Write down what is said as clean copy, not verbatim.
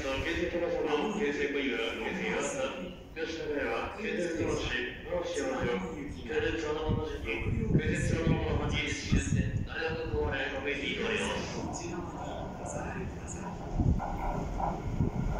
建設会社の建設工事が受けています。吉野家は建設の市の使用上、建設そのもの時期、建設そのものの技術出展、大学のお金を見ています。